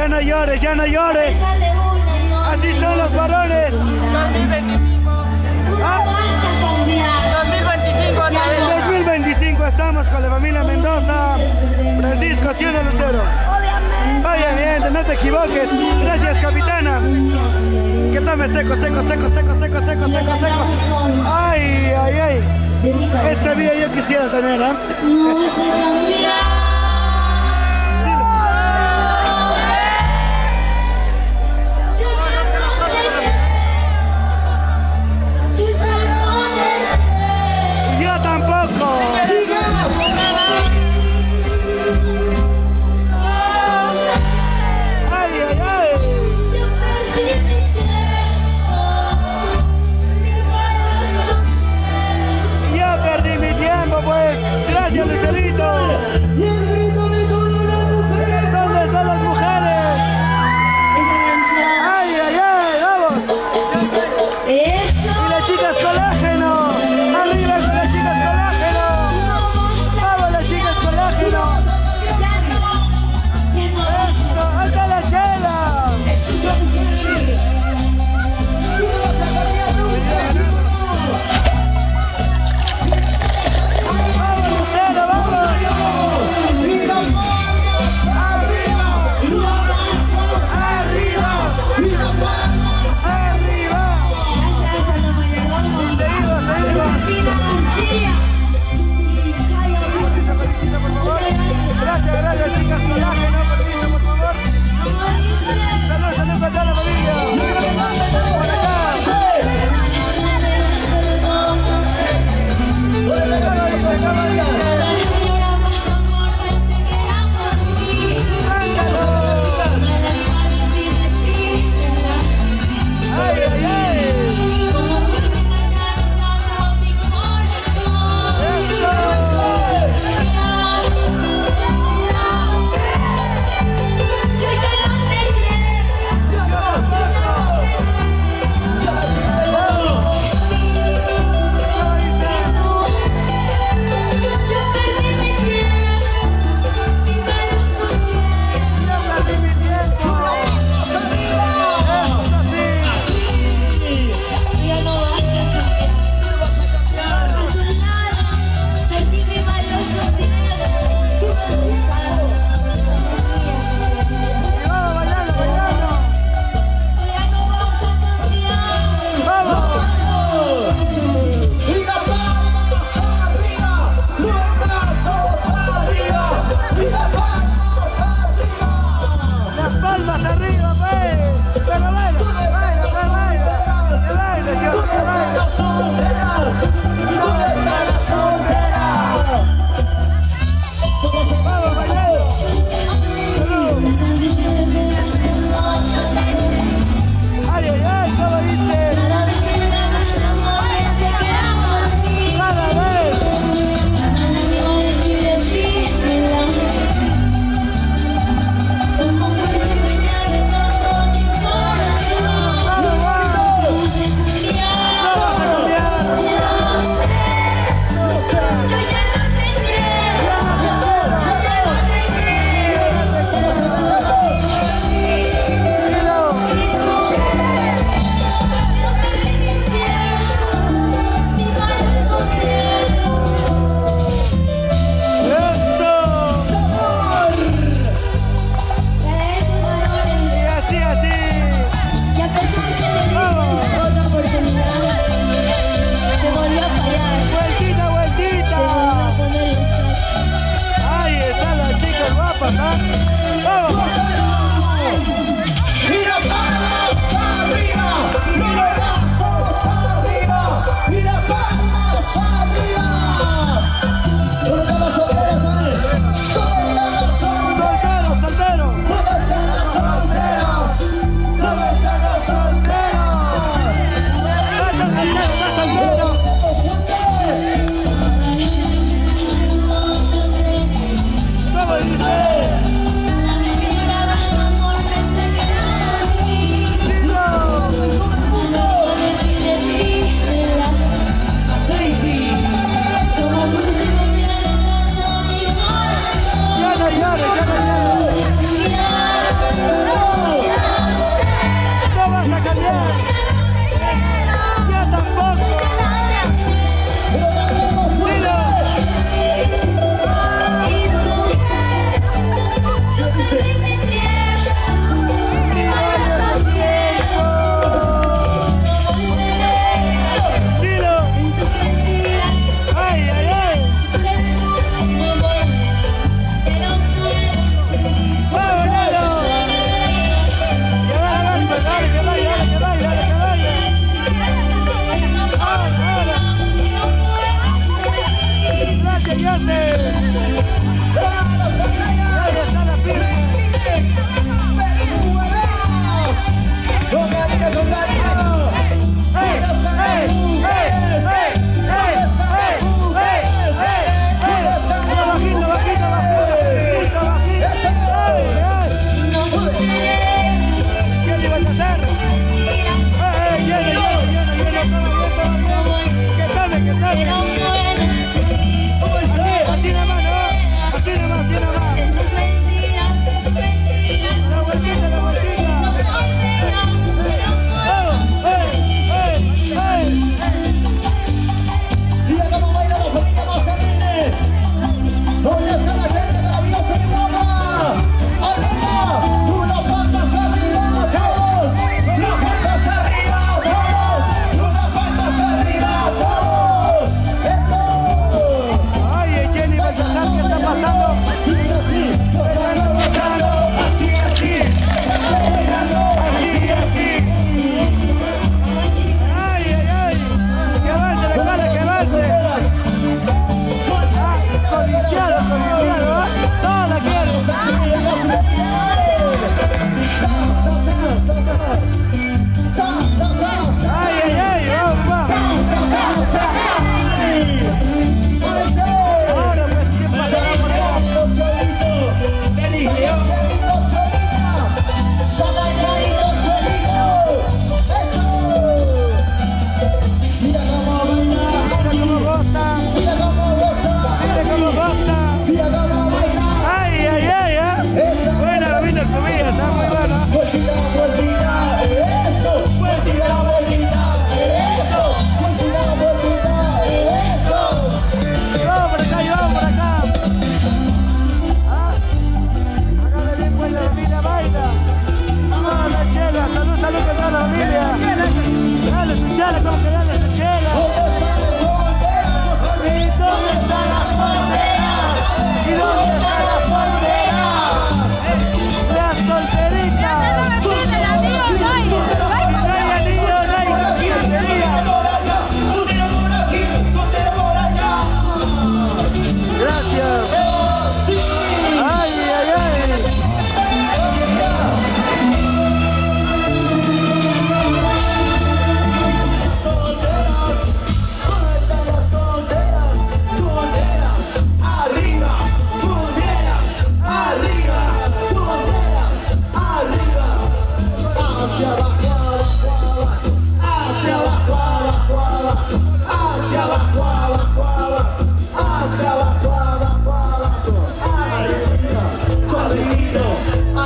Ya no llores, ya no llores. Así son los varones. 2025. ¿Ah? 2025 otra vez. 2025 estamos con la familia Mendoza. Francisco, Cieno Lucero. Obviamente, no te equivoques. Gracias, capitana. Que tome seco, seco, seco, seco, seco, seco, seco, seco. Ay, ay, ay. Esta vida yo quisiera tener, ¿eh? Yo tampoco. Ay, ay, ay. Yo perdí mi tiempo, pues. Gracias, Lucerito. ¿Dónde están las mujeres? Ay, ay, ay, vamos. Y las chicas colágeno. Arriba con las chicas colágeno. Vamos, las chicas colágeno. Eso, alta la chela. Vamos, Lucero, vamos. Gracias, gracias, chicas colágeno, permiso, por favor. Saludos, saludos para toda la familia. Por acá. Ay, ay, ay.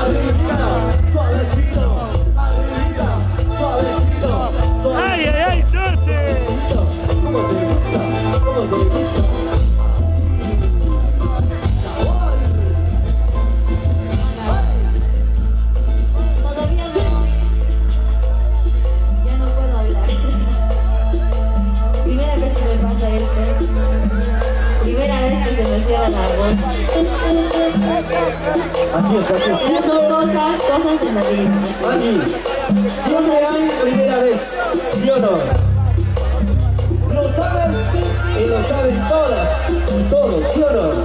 arribita, suavecito, arribita, suavecito, suavecito. ¡Ay, ay, ay, suerte! ¿Cómo te gusta? ¿Cómo te gusta? Todavía no. Ya no puedo hablar. Primera vez que me pasa esto. Primera vez que se me cierra la voz. Así es, así es. Pero son cosas de la vida. Aquí, siempre hay primera vez, ¿sí o no? Lo sabes y lo saben todas y todos, ¿sí o no?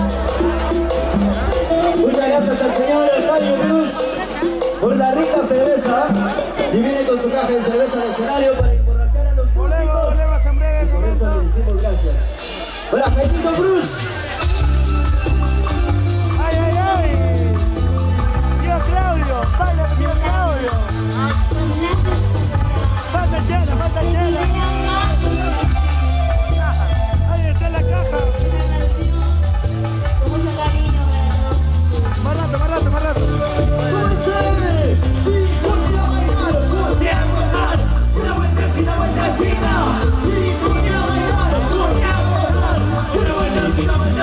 Muchas gracias al señor Alfredo Cruz por la rica cerveza. Si viene con su caja de cerveza al escenario para emborrachar a los públicos. Y por eso le decimos gracias. ¡Hola, Alfredo Cruz! ¡Ay, ay, ay! ¡Tío Claudio! ¡Baila, tío Claudio! ¡Falta chela, falta chela! ¡Ahí está la caja! Con mucho cariño para todos. ¡Más rato, más rato, más rato! ¡Muy chévere! ¡Y ponte a bailar! ¡Ponte a gozar! ¡Una vueltecita, vueltecita! ¡Y ponte a bailar! ¡Ponte a gozar! ¡Una vueltecita, vueltecita!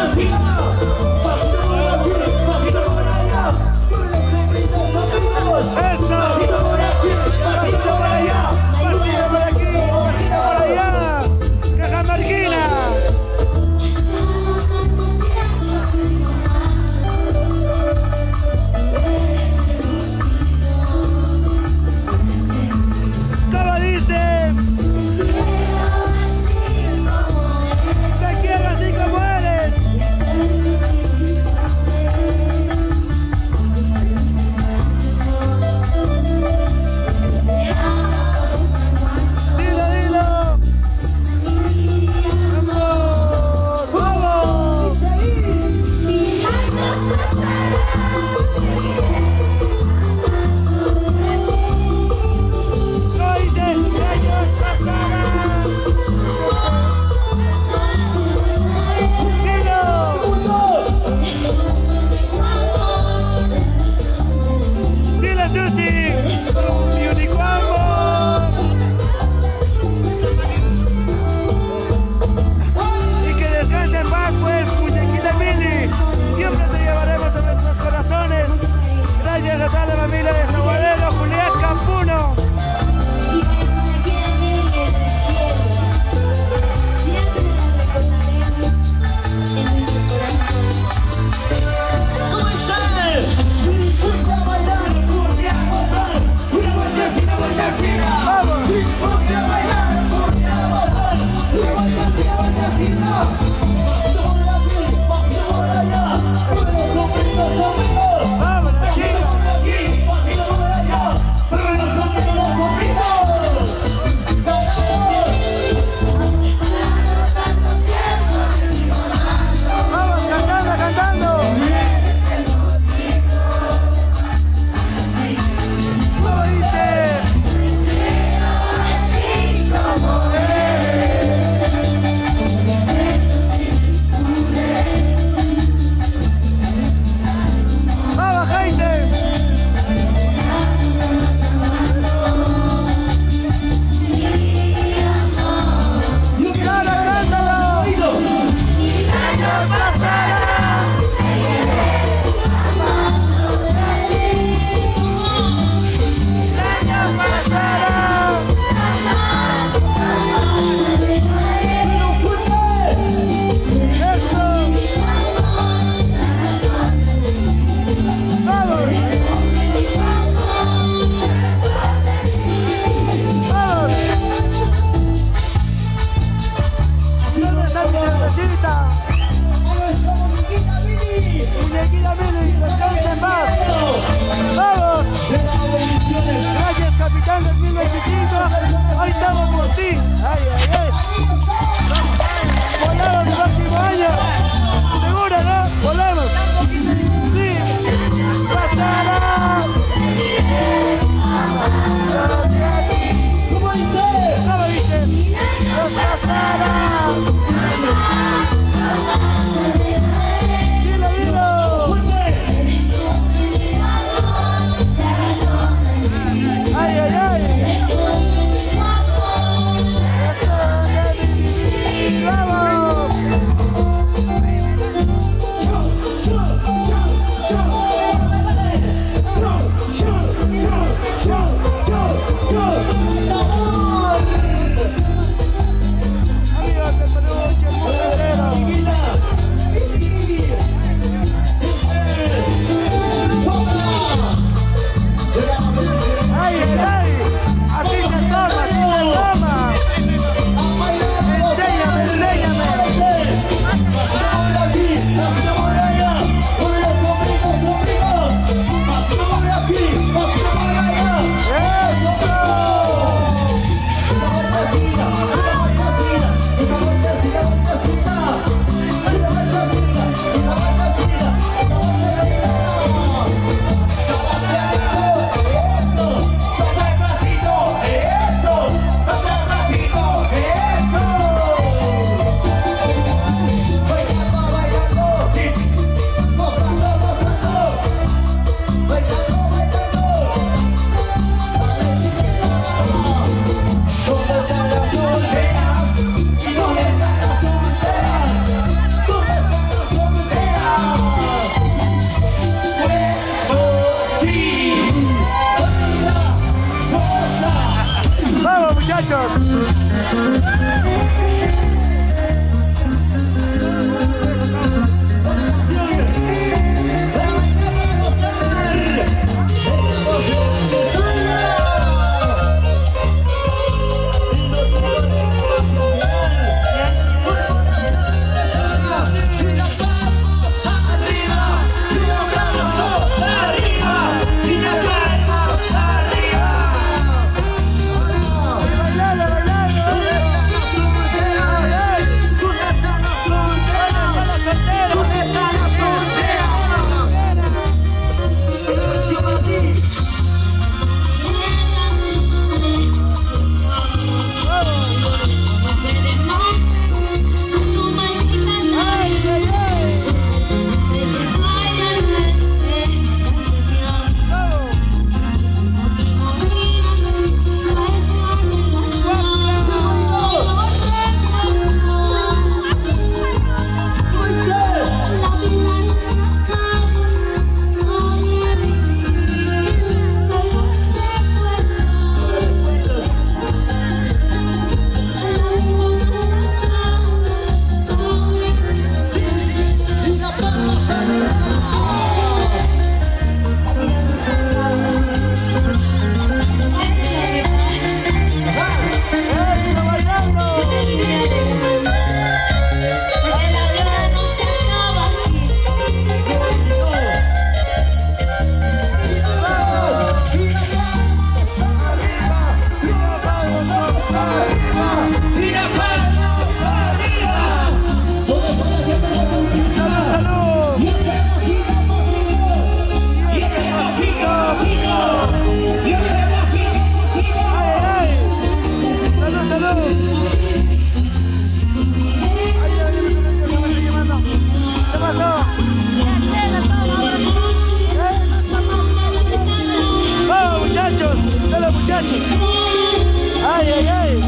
muchachos. Ay, ay, ay.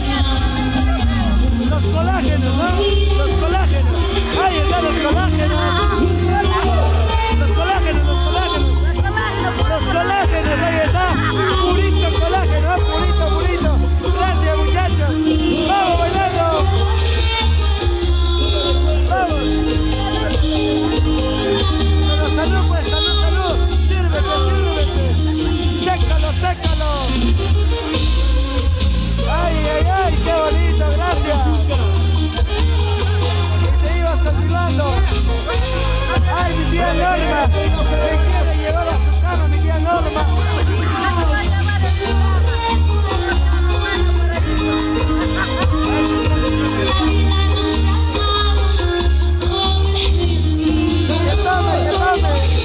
Los colágenos, ¿no? Los colágenos. Ahí están los colágenos. Los colágenos, los colágenos. Los colágenos, ahí está. Purito colágeno, purito, purito. Gracias, muchachos. Vamos bailando. Vamos. Pero salud, pues, salud, salud. Sírvete, sírvete. Sécalo, sécalo. Ay, ay, ay, qué bonito, gracias. Y te ibas saludando. Ay, mi tía Norma. Me quiere llevar a su carro, mi tía Norma. Que tome, que tome.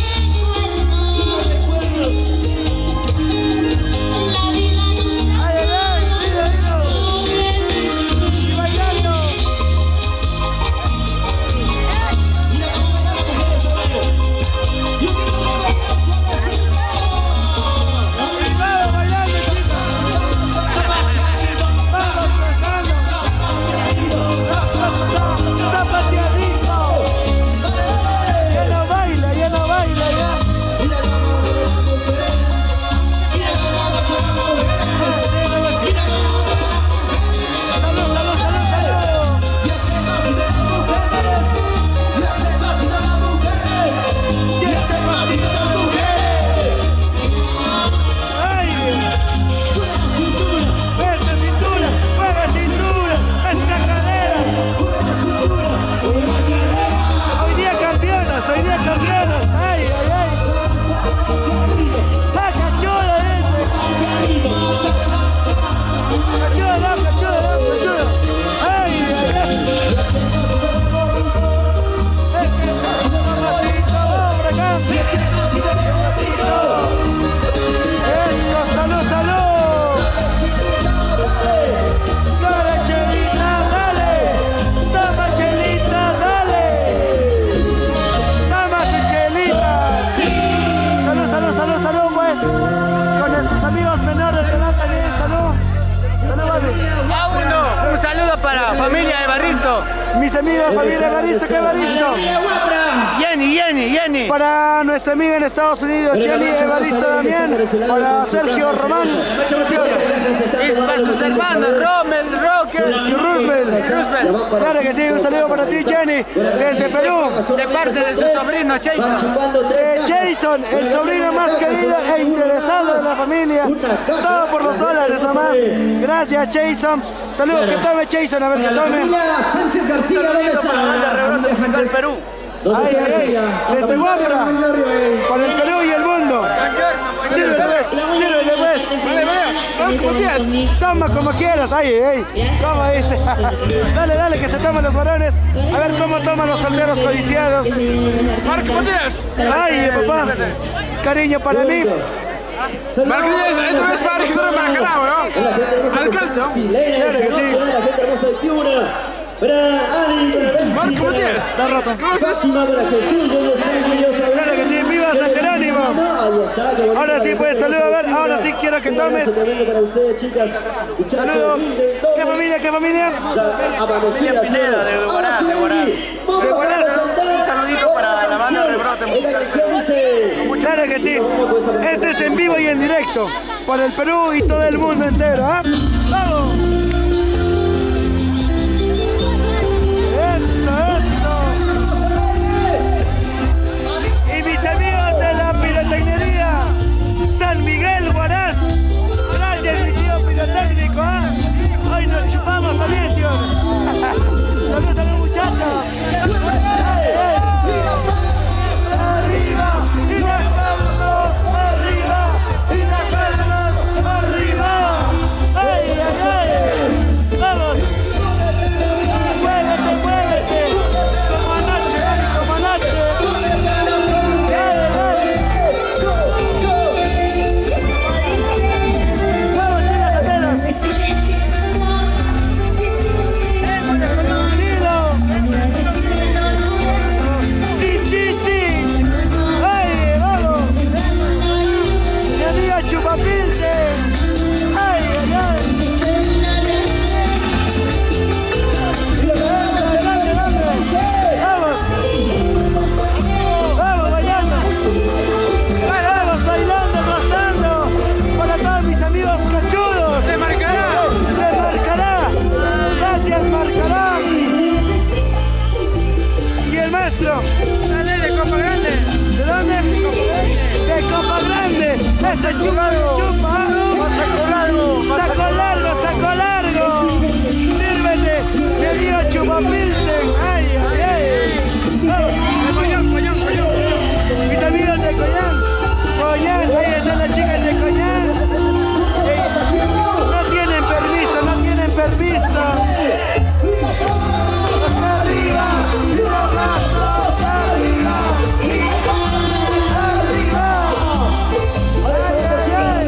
Familia Evaristo. Mis amigos, familia Evaristo, ¿qué Evaristo? Jenny, Jenny. Para nuestra amiga en Estados Unidos, Jenny Evaristo Damián. Para Sergio Román. Y para sus hermanos, Rommel, Rocker Y Roosevelt. Claro que sí, un saludo para ti, Jenny, desde Perú. de parte de su sobrino Jason. Jason, el sobrino más querido e interesado de la familia. Todo por los dólares nomás. Gracias, Jason. Saludos, que tome Jason, a ver que tome. Sánchez García, ¿dónde está? Del Perú. Ay, ay, ay, desde Guapra, para el Perú y el mundo. Sírvele pues. Toma como quieras, ay. Toma, dice. Dale, que se toman los varones. A ver cómo toman los solteros codiciados. Marco Díaz. Ay, papá. Cariño para mí. Marco Díaz, esto es para que se remarcará, weón. Alcalde, ¿no? Pilera, Claro que sí. la gente hermosa de Tiuna. Para Ali, para Marco Díaz. Está roto. Fátima, para Jesús, Claro que sí, viva San Jerónimo. Ahora sí, pues, saludos, a ver, ahora sí quiero que tomes. Para ustedes, chicas. Saludos. ¿Qué familia? Familia Pineda, de Guará. De Guará. Un saludito para la banda Rebrote Musical. Claro que sí. Este es en vivo y en directo. Para el Perú y todo el mundo entero, ¿ah? ¡Vamos! Eso. Y mis amigos de la pirotecnería San Miguel Huaraz. Gracias, mi tío pirotécnico, ¿ah? Hoy nos chupamos también, tío. Saludos a los muchachos. Arriba y las manos arriba y las manos arriba. ¡Ay! ¡Vamos! ¡Muévete! ¡Comandante! ¡Vamos, chicas, apenas! ¡Sí! ¡Ay, vamos! ¡Mi amiga Chupapilce! ¡Ay! ¡Vamos bailando! ¡Vamos bailando, gozando! Para todos mis amigos cachudos. ¡Se marcará! ¡Gracias, Marcará! Y el maestro. ¡Dale, de Copa Grande! ¿De dónde? De Copa Grande. ¡Ese chupa! ¡Saco largo! ¡Sírvete! ¡Me dio Chupapilce! ¡Ay! ¡Vamos! ¡De Coñán! Mis amigos de Coñán, ahí están las chicas de Coñán. No tienen permiso. ¡Arriba! ¡Arriba! ¡Ay!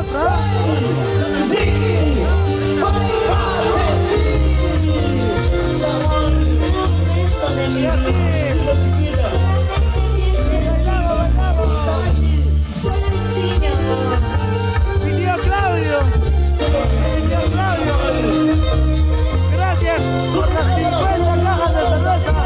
Gracias por las 50 cajas de cerveza.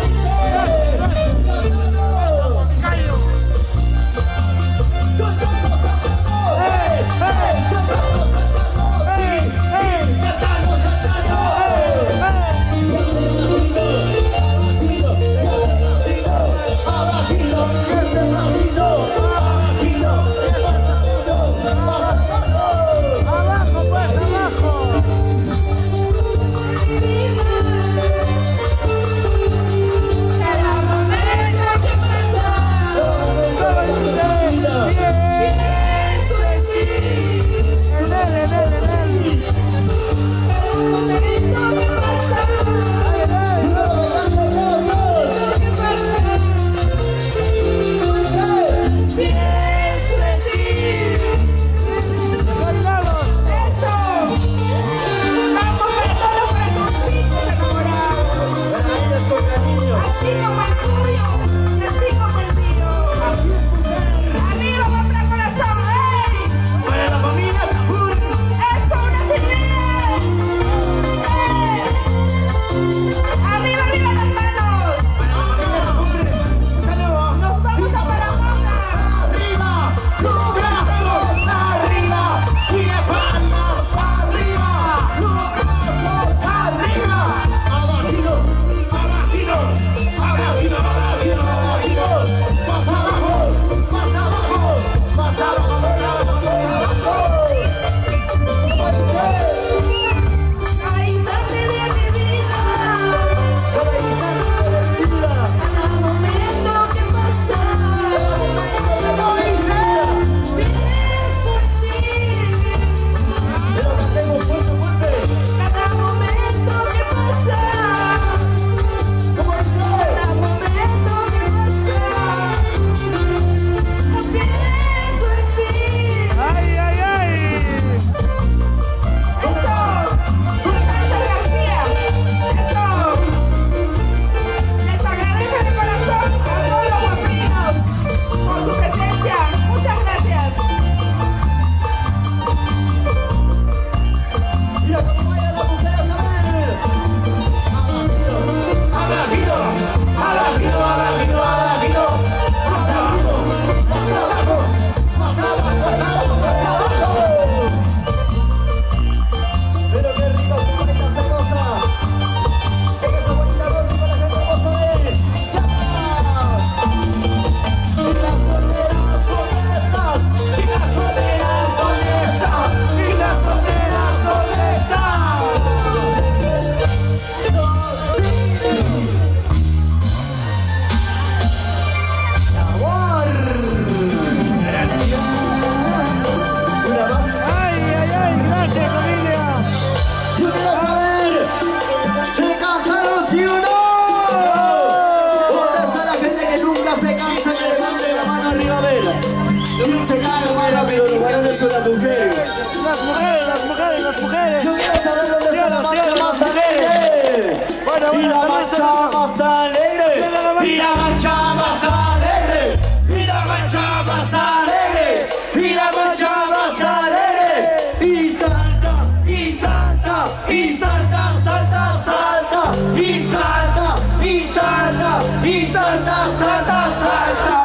Yo quiero saber dónde está la marcha más alegre. Y la marcha más alegre. Y la marcha más alegre. Y la marcha más alegre. Y la marcha más alegre. Y salta, y salta, y salta, salta, salta. Y salta, y salta, y salta, salta, salta.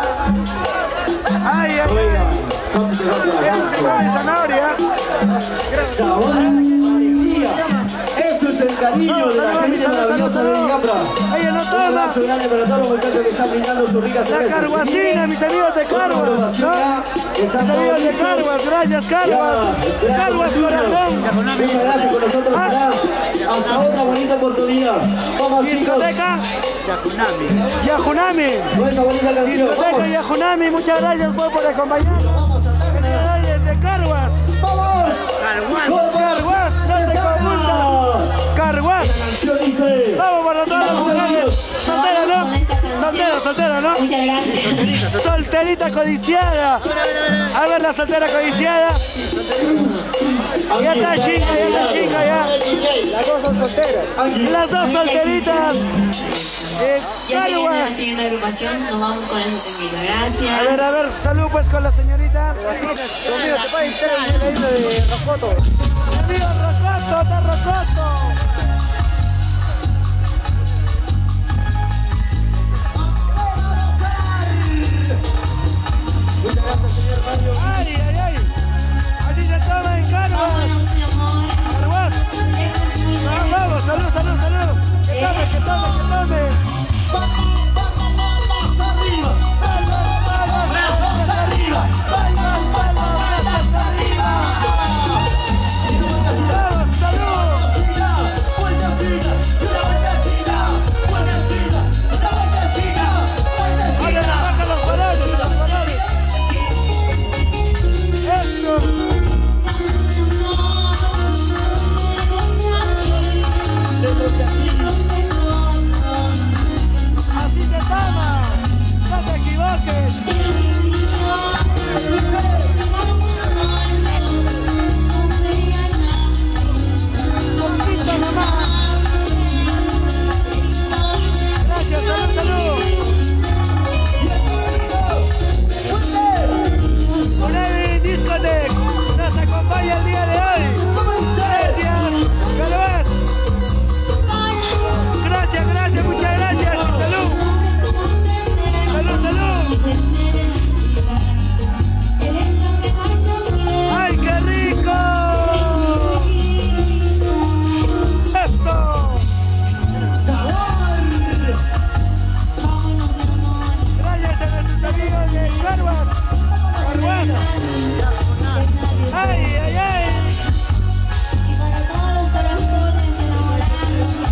Ay, Oiga, casi se va a zanahoria. Sabor, alegría. Eso es el cariño de la gente maravillosa de Villafra. Un abrazo grande para todos los muchachos que están brindando sus ricas La cervezas. Carguacina, mis amigos de Carguas, ¿no? Mis amigos de Carguas, gracias Carguas. Carguas corazón. Muchas gracias, con nosotros será hasta otra bonita oportunidad. Vamos chicos. Discoteca Yajunami. Nuestra bonita canción. Discoteca Vamos. Yajunami, muchas gracias por acompañarnos. Generales de Carguas. Vamos. Carguas, no te confundas. Carguas. Canción dice. Vamos para todas las mujeres. Solteras, ¿no? Solteras, ¿no? Muchas gracias. Solteras. solterita codiciada. A ver la soltera codiciada. Ya está chinga, ya. Las dos son solteras. Las dos solteritas. Ya siguiendo la siguiente agrupación, nos vamos con ese temita. Gracias. A ver, salud pues con la señorita. Conmigo te puede estar en la isla de Rocoto. Amigo Rocoto, está Rocoto. Muchas gracias, señor Mario. Ay. Así se toma en cargo. Vámonos, mi amor. Vamos, salud. Que tome. Así se toma, no te equivoques. Poquito nomás. Gracias, salud. Unevi Discotec nos acompaña el día de hoy. Gracias, Calvás. Gracias, muchas gracias. Salud. ¡Ay, qué rico! ¡Esto! Gracias a nuestros amigos de Carvas. ¡Ay! Y para todos los corazones enamorados.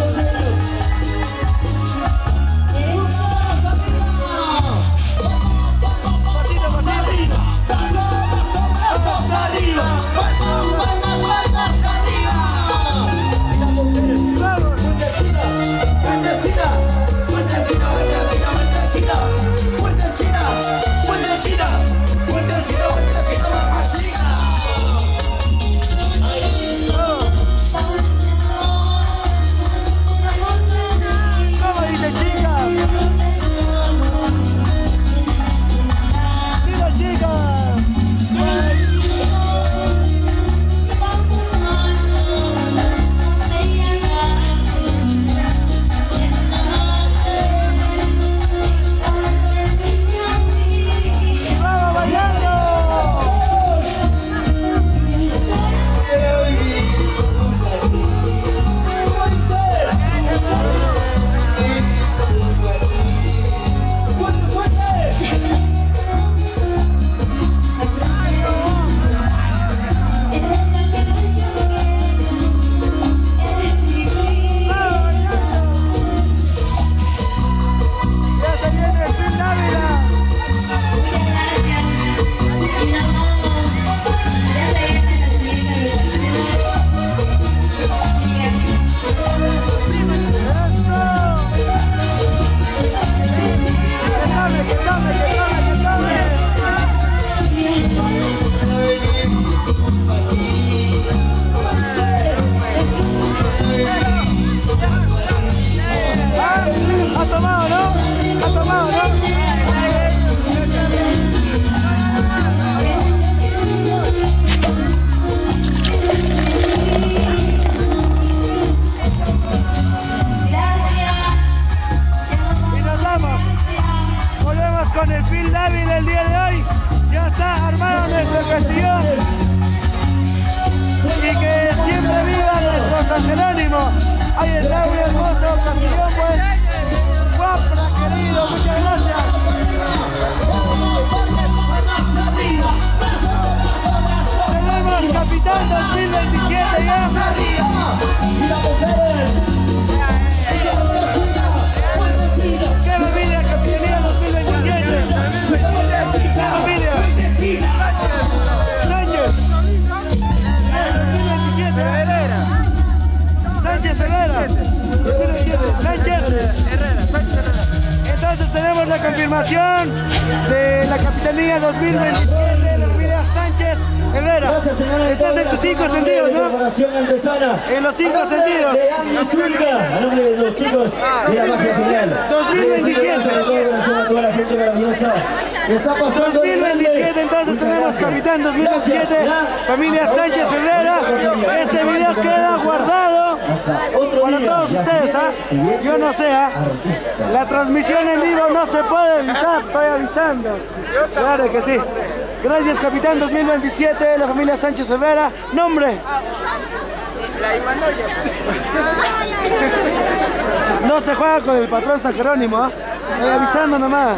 San Jerónimo. Ahí está, muy hermosa ocasión, pues. Guapra, querido, muchas gracias. Tenemos Capitán 2027 ya. ¡Qué familia, Capitanía 2027! ¡Qué familia! ¡Sánchez! 2027, Sánchez Herrera. 2027, Sánchez Herrera. Entonces tenemos la confirmación de la Guayanía 2027, la familia Sánchez Herrera. Gracias, señora. Estás en tus 5 sentidos, ¿no? En los 5 sentidos. De Andy Zulga, a nombre de los chicos de la magia final. 2027. A toda la gente maravillosa que está pasando. 2027, entonces tenemos capitán 2027, familia Sánchez Herrera. Ese video queda guardado para todos ustedes, ¿ah? Yo no sé, ¿ah? La transmisión en vivo no se puede evitar, estoy avisando. Claro que sí. Gracias, capitán 2027, la familia Sánchez Herrera. Nombre. No se juega con el patrón San Jerónimo, ¿ah? Estoy avisando nomás.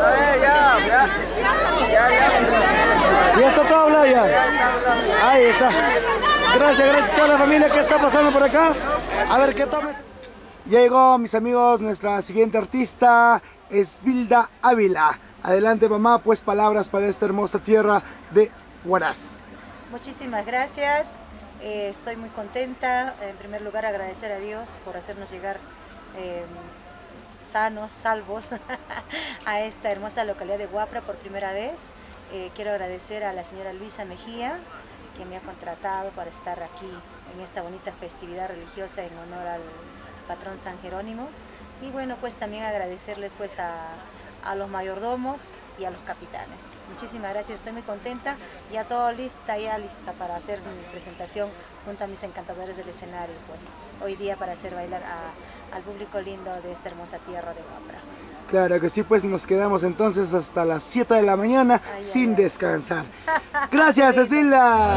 Ya está todo hablado ya. Ahí está. Gracias a toda la familia que está pasando por acá. A ver qué tomes. Llegó, mis amigos, nuestra siguiente artista, Esvilda Ávila. Adelante, mamá, pues palabras para esta hermosa tierra de Huaraz. Muchísimas gracias. Estoy muy contenta. En primer lugar, agradecer a Dios por hacernos llegar sanos, salvos a esta hermosa localidad de Huapra por primera vez. Quiero agradecer a la señora Luisa Mejía, que me ha contratado para estar aquí en esta bonita festividad religiosa en honor al patrón San Jerónimo. Y bueno, pues también agradecerles pues a los mayordomos y a los capitanes. Muchísimas gracias, estoy muy contenta. Ya todo lista para hacer mi presentación junto a mis encantadores del escenario, pues hoy día para hacer bailar al público lindo de esta hermosa tierra de Huapra. Claro que sí, pues nos quedamos entonces hasta las 7 de la mañana sin descansar. Gracias, Cecilia.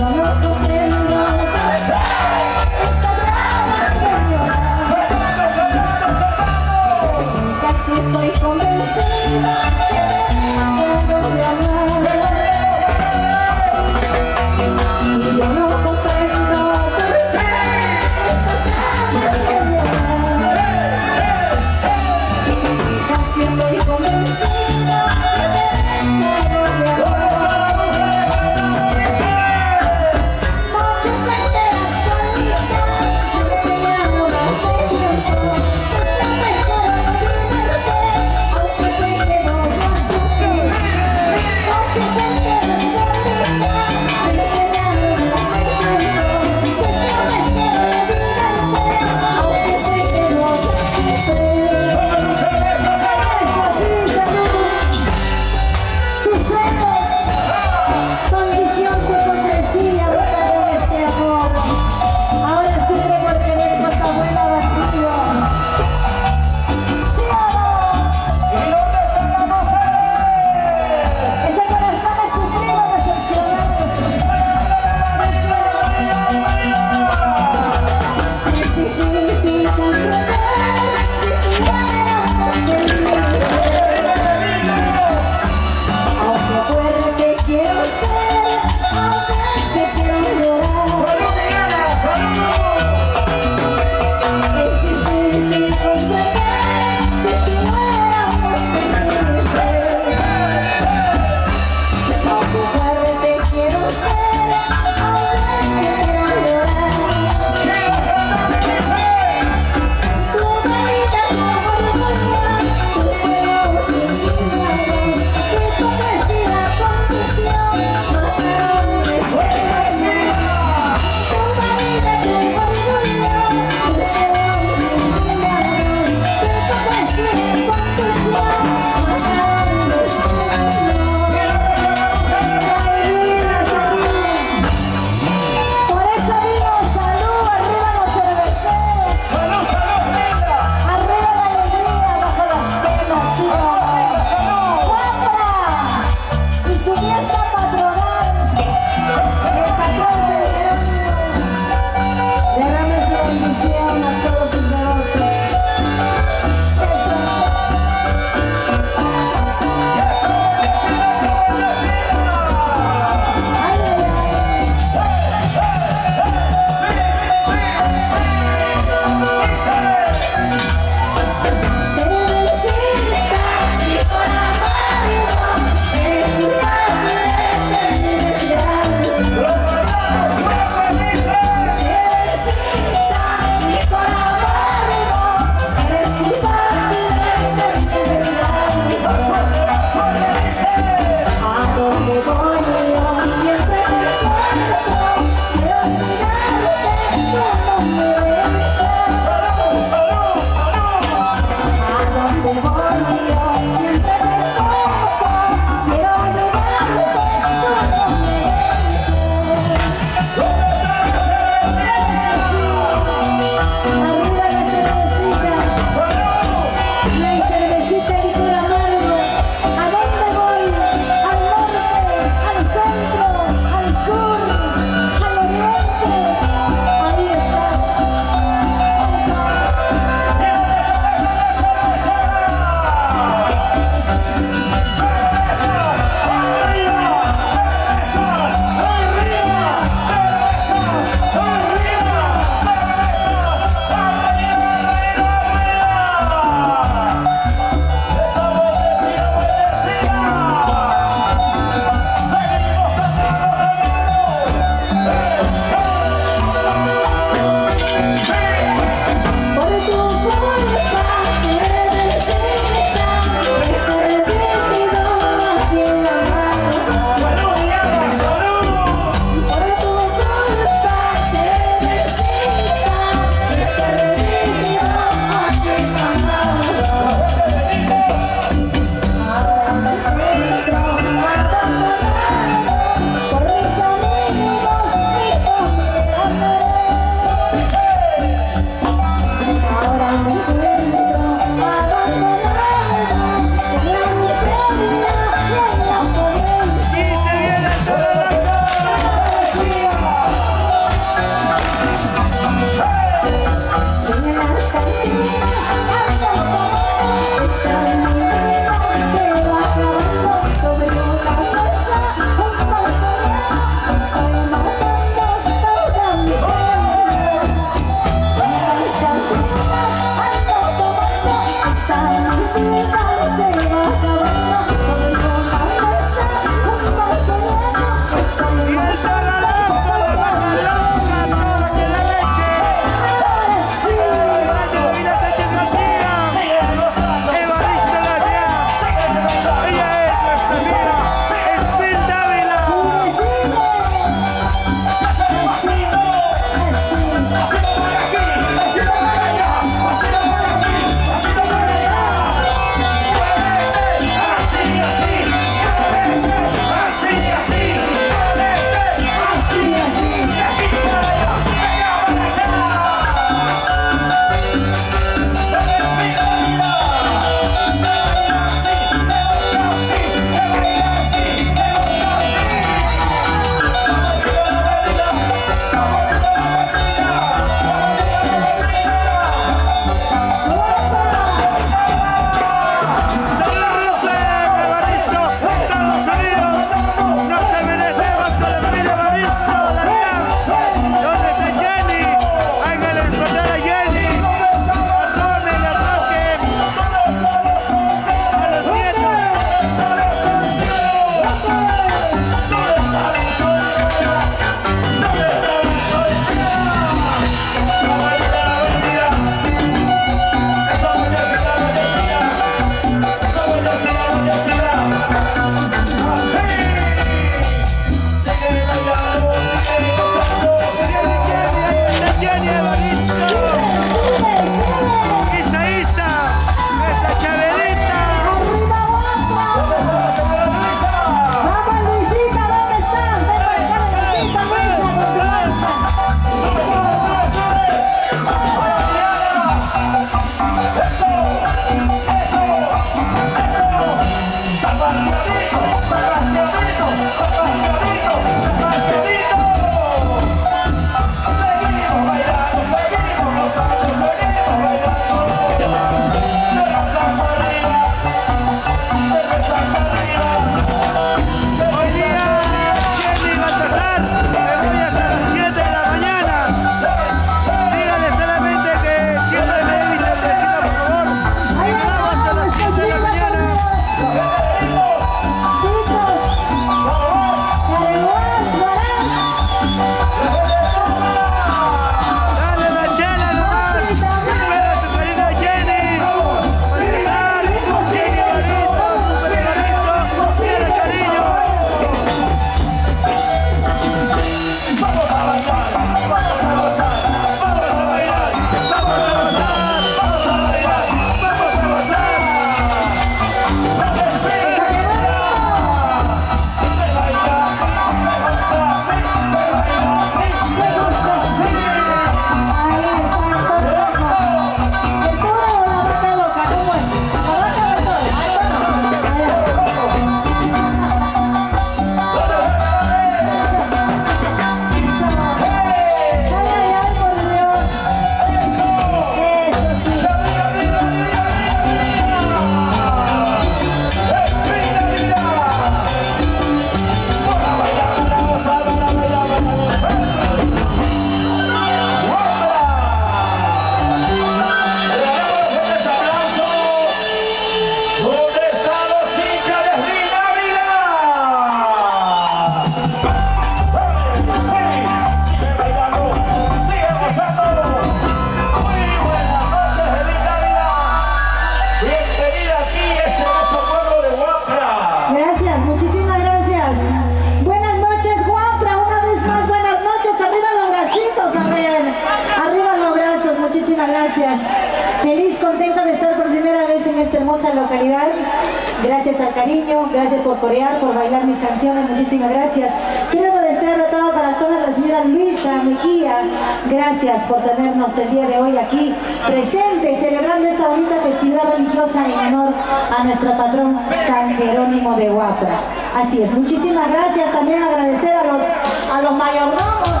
calidad, gracias al cariño, gracias por corear, por bailar mis canciones, muchísimas gracias. Quiero agradecer de todo corazón a la señora Luisa Mejía, gracias por tenernos el día de hoy aquí presentes, celebrando esta bonita festividad religiosa en honor a nuestro patrón San Jerónimo de Huapra. Así es, muchísimas gracias. También agradecer a los mayordomos.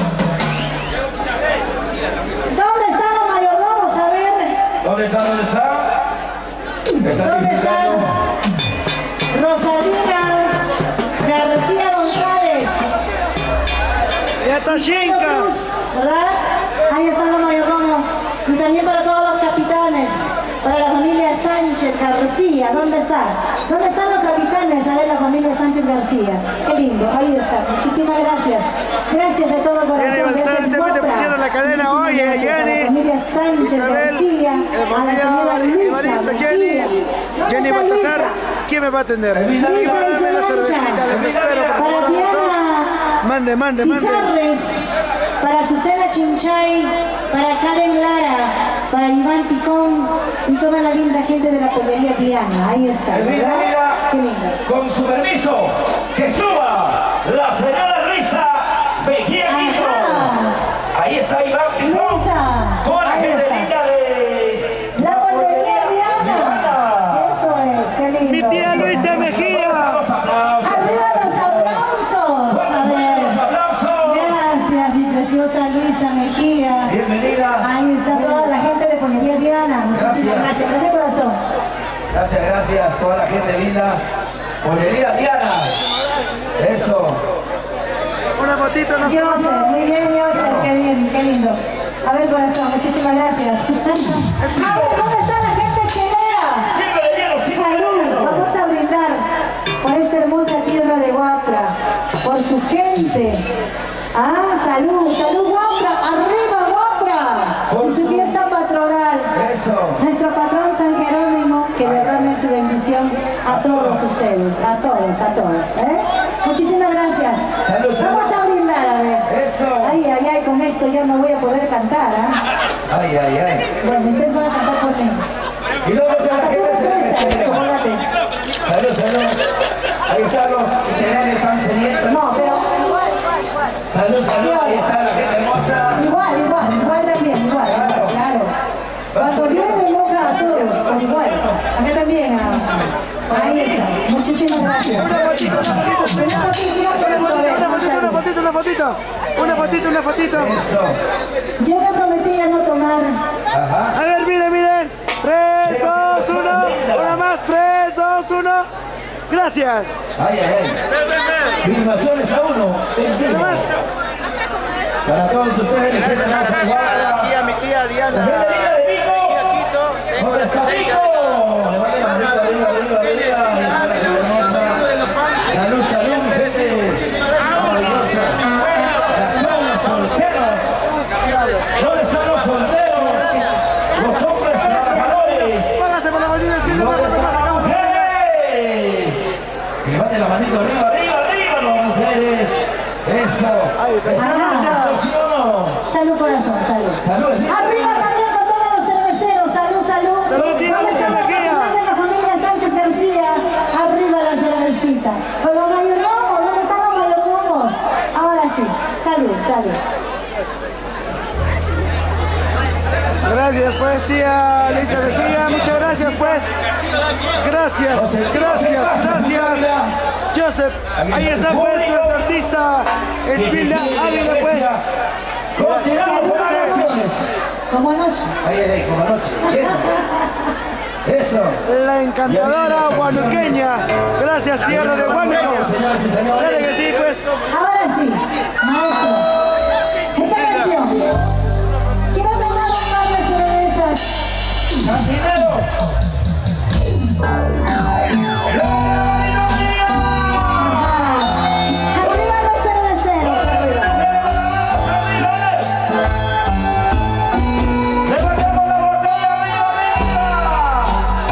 ¿Dónde están los mayordomos? A ver. ¿Dónde está? ¿Dónde está? ¿Dónde está Rosalina García González? Ya está Shinka. ¿Verdad? Ahí están los mayordomos. Y también para todos los capitanes, para la familia Sánchez García. ¿Dónde está? ¿Dónde están los capitanes? A ver, la familia Sánchez García. Qué lindo, ahí está. Muchísimas gracias. Gracias de todo corazón. Gracias, te pusieron la cadena hoy, Jenny. A la familia Sánchez García, a la señora Luisa Mejía. Jenny Baltasar, ¿quién me va a atender? Luisa y Solancha. Les espero, por Para favor, Diana mande. Pizarres, para Susana Chinchay, para Karen Lara, para Iván Picón y toda la linda gente de la pollería Diana. Ahí está, ¿verdad? Qué lindo. Con su permiso, que suba la señora Luisa Mejía. Ahí está Iván Picón. Luisa, Toda la ahí gente está. linda de La pollería Diana. Eso es, qué lindo. Mi tía Luisa Mejía. Arriba los aplausos. A ver. Gracias, mi preciosa Luisa Mejía. Bienvenida. Ahí está toda la gente de Pollería Diana. Muchísimas gracias. Gracias, corazón. Gracias, toda la gente linda. Pollería Diana. Eso. Una fotito, no. Joseph, muy bien, Joseph. Qué bien, qué lindo. A ver, corazón, muchísimas gracias. A ver, ¿dónde está la gente chelera? Salud. Vamos a brindar por esta hermosa tierra de Huapra, por su gente. Ah, salud, salud Huapra, arriba Huapra, y su fiesta patronal. Eso. Nuestro patrón San Jerónimo, que derrame su bendición a todos ustedes, a todos, ¿eh? Muchísimas gracias. Salud, salud. Vamos a brindar, a ver. Eso. Ay, con esto ya no voy a poder cantar, ¿ah? Ay. Bueno, ustedes van a cantar por mí. Y luego está la Hasta tú gente me prestas, chocolate. Salud. Ahí están los integrantes, están sedientos. No, pero igual. Salud. Ahí está la gente hermosa. Igual también, claro. Cuando llueve moja a todos, por igual. Acá también, ahí está. Muchísimas gracias. Una fotito. Eso. Yo me prometí a no tomar. Ajá. A ver, miren. 3, 2, 1. Una más. 3, 2, 1. Gracias. Ay. Filmaciones a uno. Una más. Para todos ustedes, la gente más guapa. Mi tía Diana. La gente linda de Vico. ¿Dónde está Vico? Salud, mi gente. Maravillosa. Los solteros. ¿Dónde están los solteros? Los hombres trabajadores. Págase por la mañana. ¿Dónde están las mujeres? Levanten la manito arriba, las mujeres. Eso. Salud, corazón, salud. Salud. Arriba también con todos los cerveceros. Salud. ¿Dónde está la familia Sánchez García? Arriba la cervecita. Con los mayordomos, ¿dónde están los mayordomos? Ahora sí. Salud. Gracias pues, tía Luisa Mejía, muchas gracias pues. Gracias. Joseph, ahí está pues nuestro artista Espina Ávila pues. Como anoche. Ahí, como anoche. Eso. La encantadora huanuqueña. Gracias, tierra de Huánuco. Señoras y señores. Claro que sí pues. Ahora sí, maestro. Esta canción. Quiero tomar un par de cervezas. ¡Cantinero! Arriba los cerveceros, arriba. ¡Levantemos la botella arriba!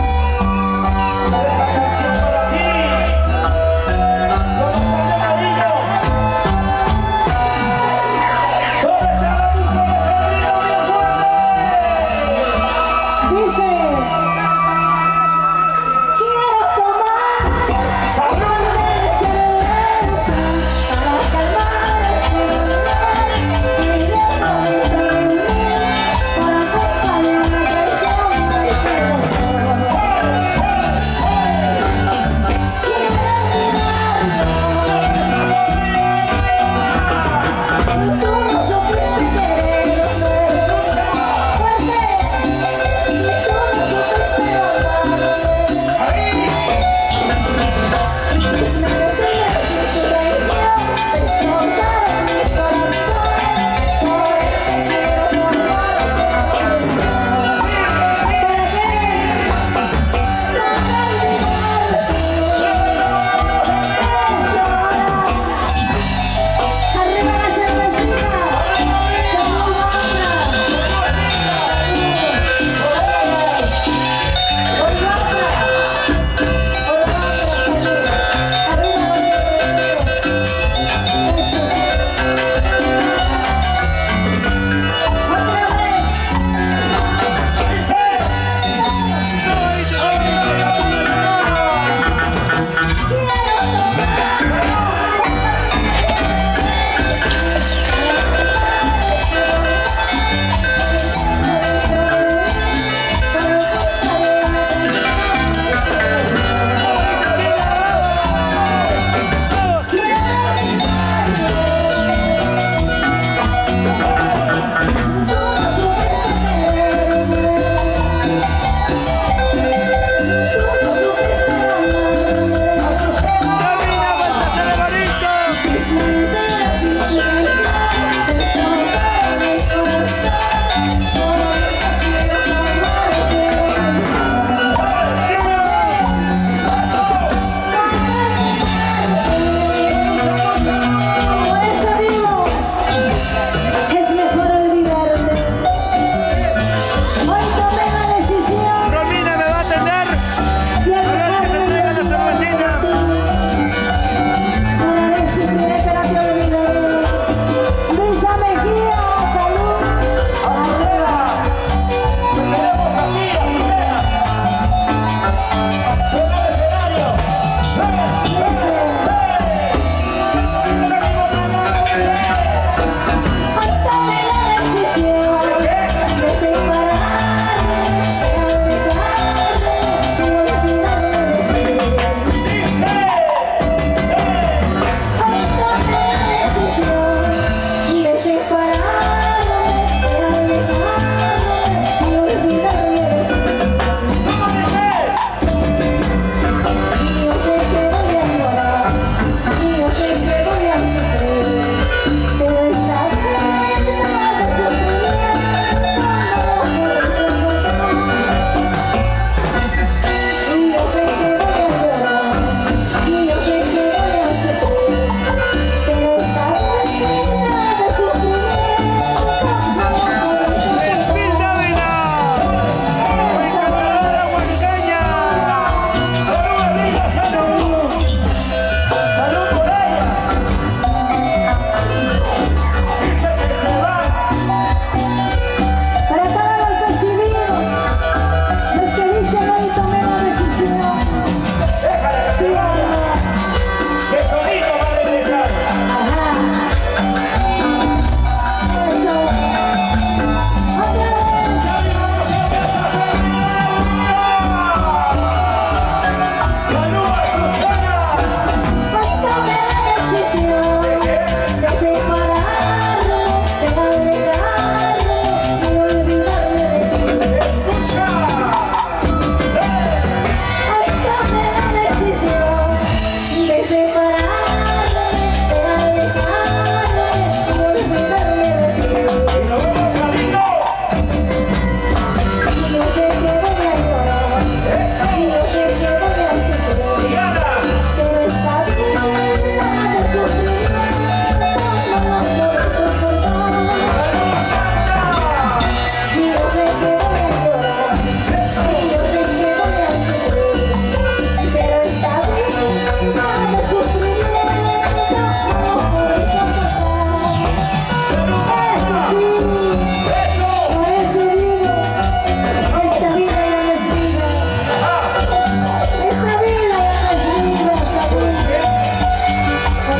Esta canción para ti. Con bastante cariño. ¿Dónde está la luz? ¿Dónde está el río? ¡Bien fuerte! Dice.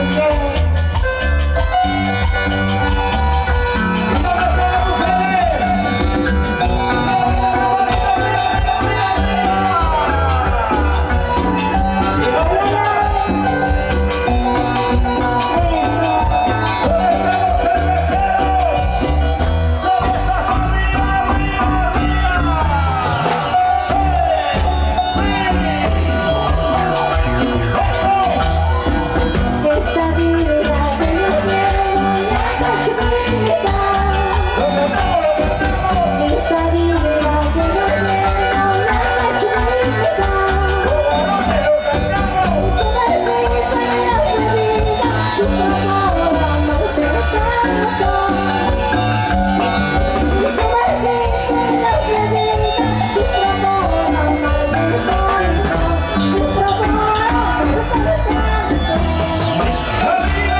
¡Viva!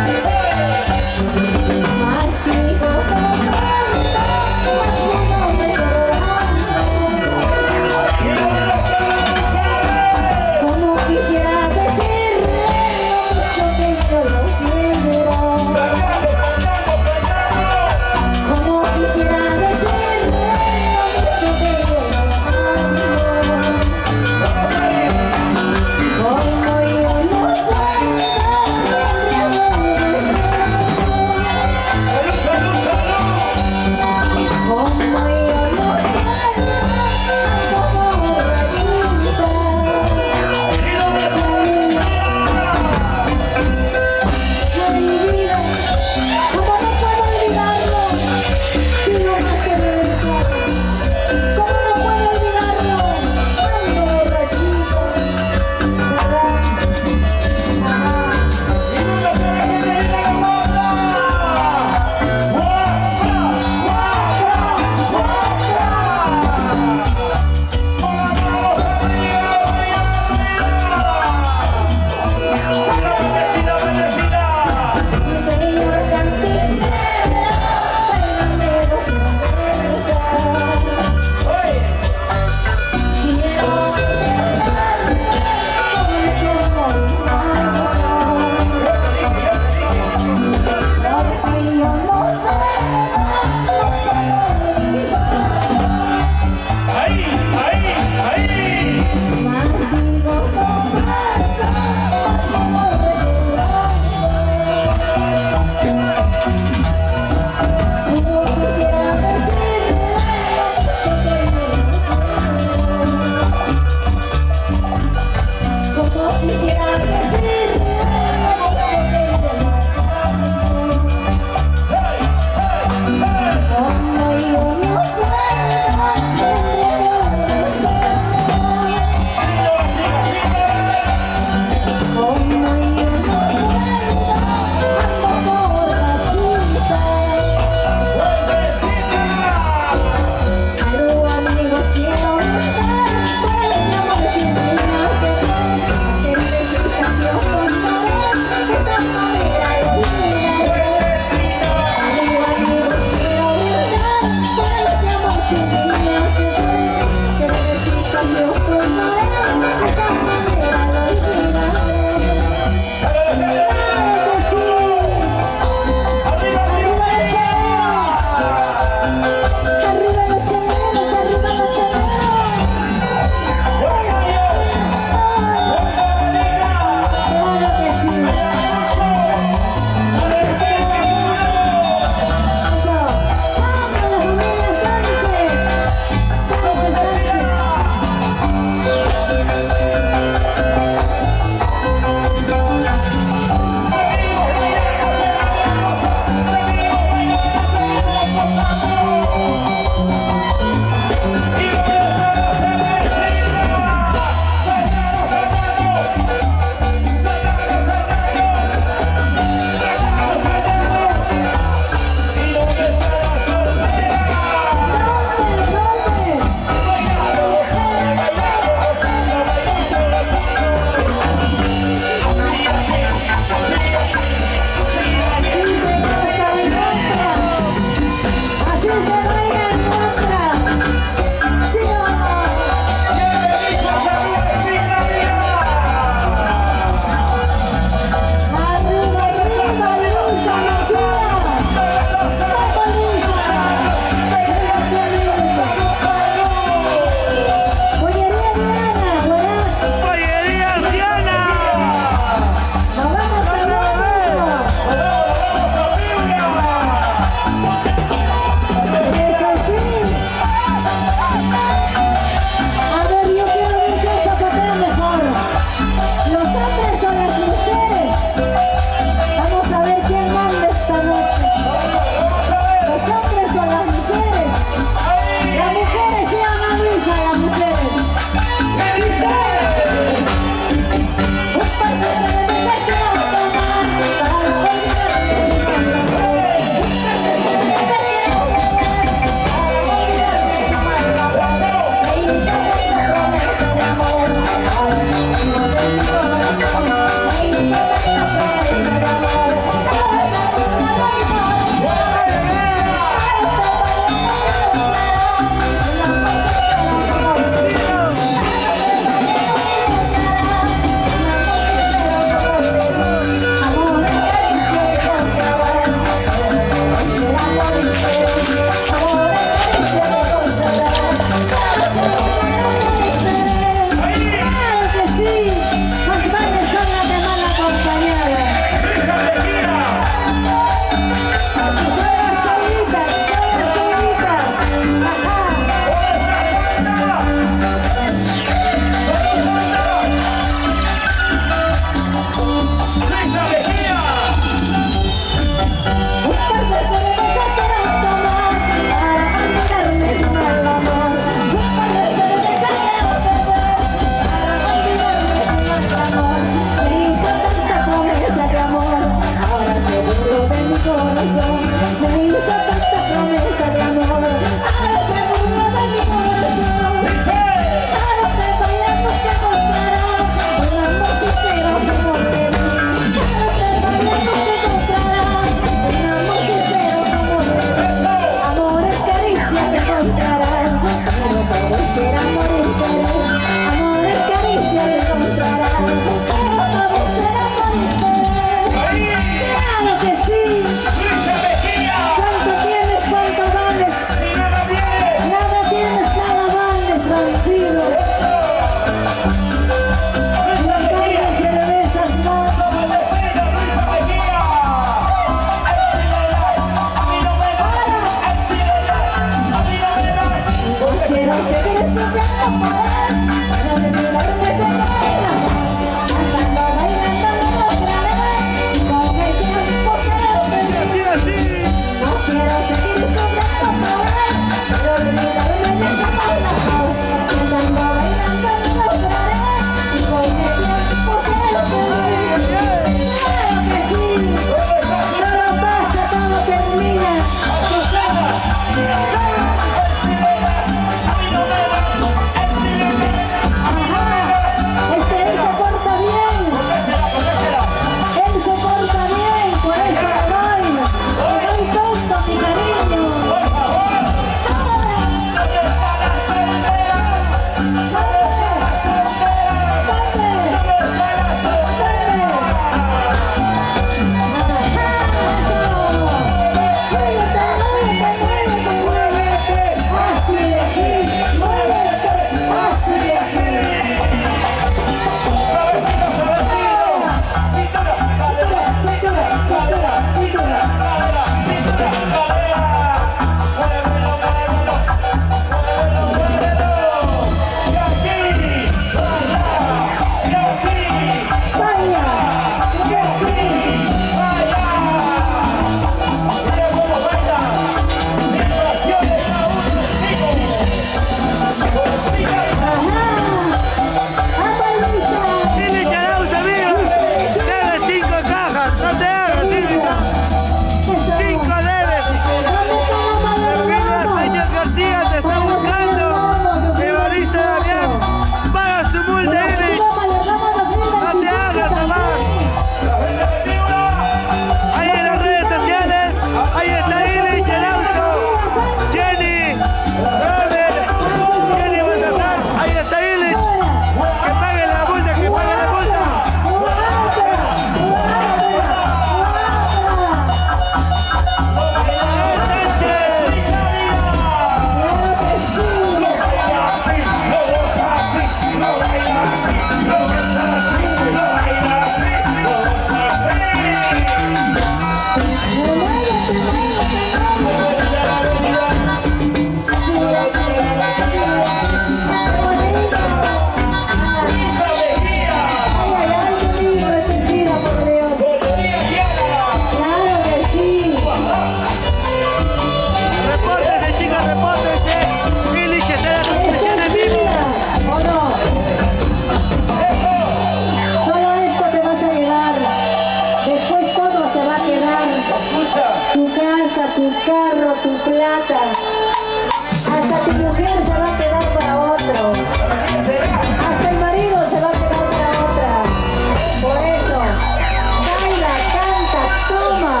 Tu carro, tu plata, hasta tu mujer se va a quedar para otro, hasta el marido se va a quedar para otra. Por eso, baila, canta, toma.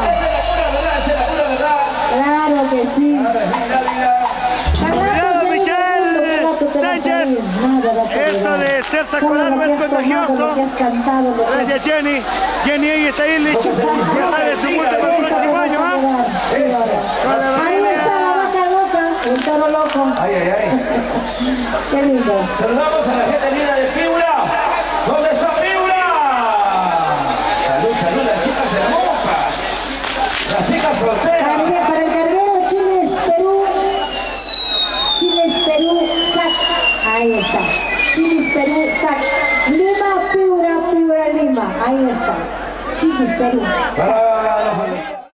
Claro que sí. Cuidado, Michelle Sánchez. Eso de ser sacular no es contagioso. Gracias, Jenny. Jenny, ahí está Illich. Ya sabe su multa para el próximo año, ¿ah? Ahí está la vaca loca, el toro loco. Ay, ay, ay. Qué lindo. Saludamos a la gente linda de Piura. ¿Dónde está Piura? Salud, salud, las chicas hermosas. Las chicas solteras. Para el carguero, Chiles, Perú. Chiles, Perú, SAC. Ahí está. Chiles, Perú, SAC. Lima, Piura, Piura, Lima. Ahí está. Chiles, Perú.